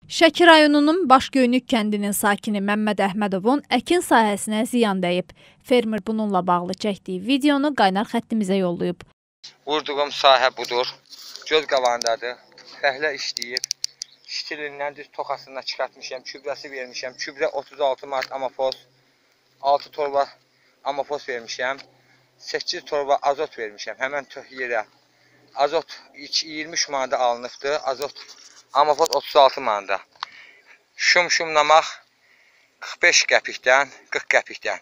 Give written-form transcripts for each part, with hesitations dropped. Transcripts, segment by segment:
Şəki rayonunun Başgöynük kəndinin sakini Məmməd Əhmədovun əkin sahəsinə ziyan dəyib. Fermer bununla bağlı çəkdiyi videonu qaynar xəttimizə yollayıb. Vurduğum sahə budur. Göz qavandadır. Fəhlə işləyib. Ştilindən düz toxasından çıxartmışam. Kübrəsi vermişəm. Kübrə 36 manat amafos. 6 torba amafos vermişəm. 8 torba azot vermişəm. Həmən yerə. Azot 23 manada alınıbdır. Azot amafos 36 manada. Şumlamaq 45 qəpikdən, 40 qəpikdən,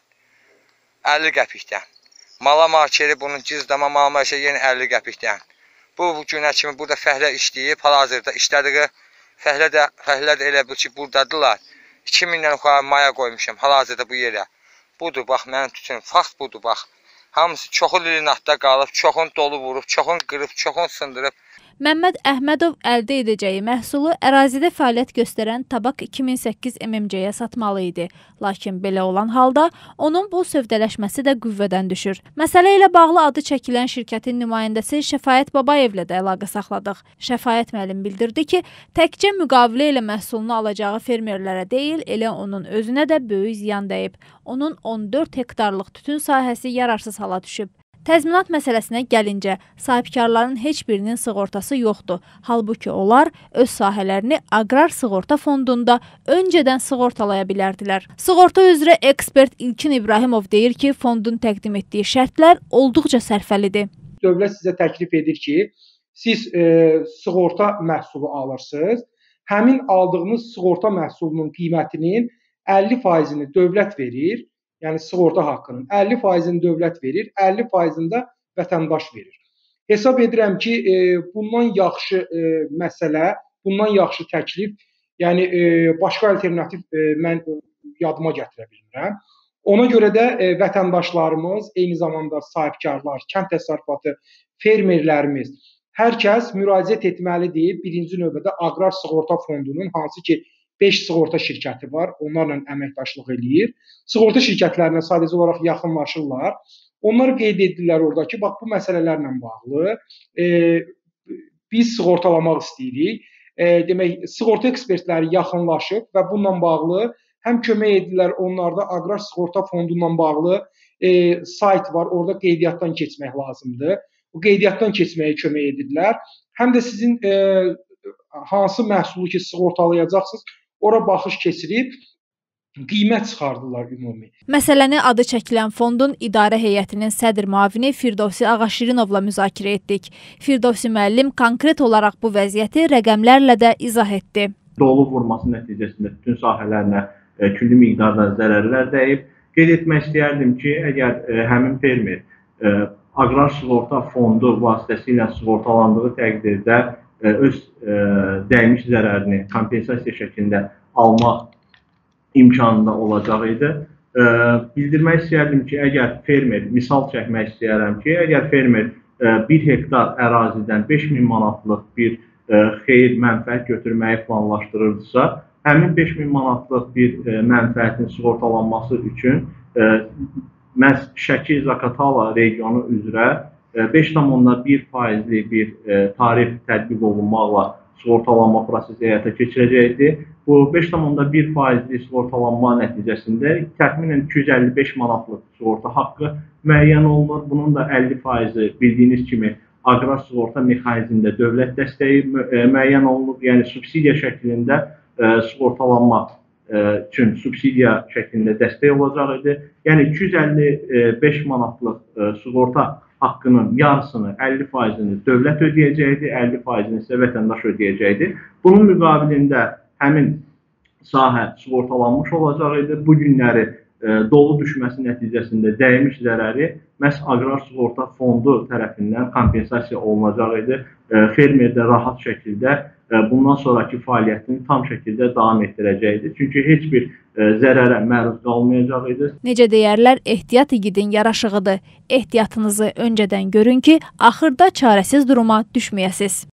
50 qəpikdən. Mala markeri bunun cizdama mal markeri yenə 50 qəpikdən. Bu günə kimi burada fəhlə işləyib, hal-hazırda işlədiyi fəhlə də elə bu ki buradadılar. 2000-dən yuxarı maya qoymuşam hal-hazırda bu yerə. Budur bax mənim tütün, fakt budur bax. Hamısı çoxu lilinatda qalıb, çoxun dolu vurub, çoxun qırıb, çoxun sındırıb. Məmməd Əhmədov əldə edəcəyi məhsulu ərazidə fəaliyyət göstərən Tabak 2008 MMC-yə satmalı idi. Lakin belə olan halda onun bu sövdələşməsi də qüvvədən düşür. Məsələ ilə bağlı adı çəkilən şirkətin nümayəndəsi Şəfaət Babayevlə də əlaqə saxladıq. Şəfaət müəllim bildirdi ki, təkcə müqavilə ilə məhsulunu alacağı fermerlərə deyil, elə onun özünə də böyük ziyan dəyib. Onun 14 hektarlıq tütün sahəsi yararsız hala düşüb. Təzminat məsələsinə gəlincə, sahibkarların heç birinin sığortası yoxdur. Halbuki onlar öz sahələrini Aqrar Sığorta Fondunda öncədən sığortalaya bilərdilər. Sığorta üzrə ekspert İlkin İbrahimov deyir ki, fondun təqdim etdiyi şərtlər olduqca sərfəlidir. Dövlət sizə təklif edir ki, siz sığorta məhsulu alırsınız. Həmin aldığınız sığorta məhsulunun qiymətinin 50%-ni dövlət verir. Yəni sığorta haqqının 50%-ni dövlət verir, 50%-ni də vətəndaş verir. Hesab edirəm ki, bundan yaxşı məsələ, bundan yaxşı təklif, yəni başqa alternativ mən yadıma gətirə bilmirəm. Ona görə də vətəndaşlarımız, eyni zamanda sahibkarlar, kənd təsərrüfatı fermerlərimiz, hər kəs müraciət etməlidir. Birinci növbədə Aqrar Sığorta Fondunun, hansı ki 5 sığorta şirkəti var, onlarla əməkdaşlıq eləyir. Sığorta şirkətlərinə sadəcə olaraq yaxınlaşırlar. Onlar qeyd edirlər orada ki, bax bu məsələlərlə bağlı biz sığortalamaq istəyirik. Demək, sığorta ekspertləri yaxınlaşıb və bununla bağlı həm kömək edirlər, onlarda Aqrar Sığorta Fondundan bağlı sayt var, orada qeydiyyatdan keçmək lazımdır. Bu qeydiyyatdan keçməyə kömək edirlər. Həm də sizin hansı məhsulu ki sığortalayacaqsınız, ora baxış keçirib qiymət çıxardırlar ümumi. Məsələni adı çəkilən fondun idarə heyətinin sədr müavini Firdovsi Ağaşirinovla müzakirə etdik. Firdovsi müəllim konkret olaraq bu vəziyyəti rəqəmlərlə də izah etdi. Dolu vurması nəticəsində bütün sahələrinə külli miqdarda zərərlər dəyib. Qeyd etmək istəyərdim ki, əgər həmin fermer Aqrar Sığorta Fondu vasitəsilə sığortalandığı təqdirdə öz dəymiş zərərini kompensasiya şəklində almaq imkanında olacaq idi. Bildirmək istəyərdim ki, əgər fermer, misal çəkmək istəyərəm ki, əgər fermer 1 hektar ərazidən 5000 manatlıq bir xeyir mənfəət götürməyi planlaşdırırdısa, həmin 5000 manatlıq bir mənfəətin sığortalanması üçün məhz Şəki Zaqatala regionu üzrə 5,1%-lik bir tarif tətbiq olunmaqla sığortalanma prosesi həyata keçirəcəkdir. Bu 5,1%-lik sığortalanma nəticəsində təxminən 255 manatlıq sığorta haqqı müəyyən olunur. Bunun da 50%-i bildiyiniz kimi aqrar sığorta mexanizmində dövlət dəstəyi müəyyən olunub. Yəni subsidiya şəklində sığortalanma üçün subsidiya şəklində dəstək olacaq idi. Yəni 255 manatlıq sığorta haqqının yarısını, 50%-ni dövlət ödəyəcəkdir, 50%-ni isə vətəndaş ödəyəcəkdir. Bunun müqabilində həmin sahə sığortalanmış olacaq idi. Bu günləri dolu düşməsi nəticəsində dəymiş zərəri məhz Aqrar Sığorta Fondu tərəfindən kompensasiya olunacaq idi. Fermer də rahat şəkildə bundan sonraki fəaliyyətini tam şəkildə davam etdirəcəkdir. Çünki heç bir zərərə məruz qalmayacaq idi. Necə deyərlər, ehtiyat igidin yaraşığıdır. Ehtiyatınızı öncədən görün ki, axırda çarəsiz duruma düşməyəsiz.